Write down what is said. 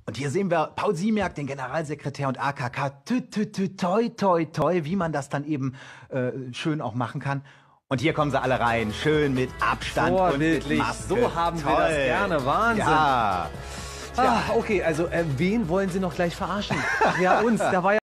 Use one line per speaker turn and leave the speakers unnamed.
Und hier sehen wir Paul Siemerk, den Generalsekretär und AKK, toi, toi, toi, wie man das dann eben schön auch machen kann. Und hier kommen sie alle rein, schön mit Abstand und mit Maske.
So haben wir das gerne, Wahnsinn.
Ja.
Okay, also wen wollen Sie noch gleich verarschen? Ach ja, uns, da war ja